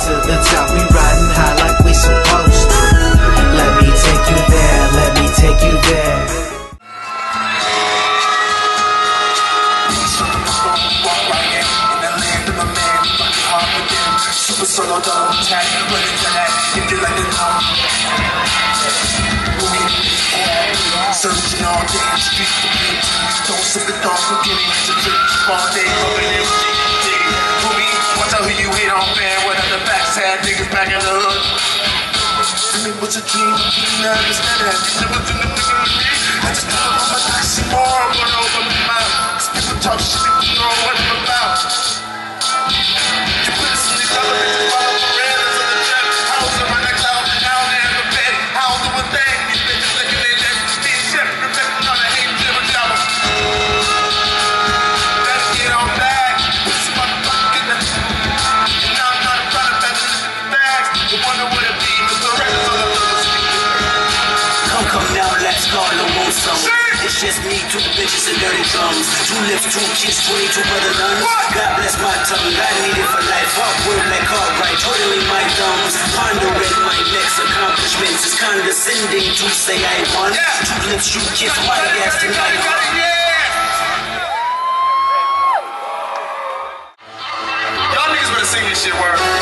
to the top, we riding high like we supposed to. Let me take you there, let me take you there. Super solo double tag, run into that, if you like the drum. Searching all day, street to beat. Don't sip it, don't forget it. To drip all day, rubbing it. Movie, watch out who you hate on, man. What other backside niggas back in the hood? Tell me what's a dream, you understand that. Never been a nigga like me. I just thought about my oxymoron, but over my mouth. Cause people talk shit, people know what I'm about. You put us in the color, bitch, you follow the red into the jet. House around the cloud, and now they're in the bed. I'll do a thing, these bitches looking at that. Being shit, reflecting on the hate, never double. Let's get on back. Put some motherfucking in the. And now I'm not trying to back the bags. You wonder what it be, cause the records on the floor. Come now, let's go, no more summer. It's just me, two bitches and dirty drums. 2 lips, 2 kids, 22 brother nuns. God bless my tongue, I need it for life. Hard work like Cartwright, twiddling my thumbs. Pondering my next accomplishments. It's condescending to say I won. 2 lips, 2 kids, my ass tonight. Y'all niggas better sing this shit, word.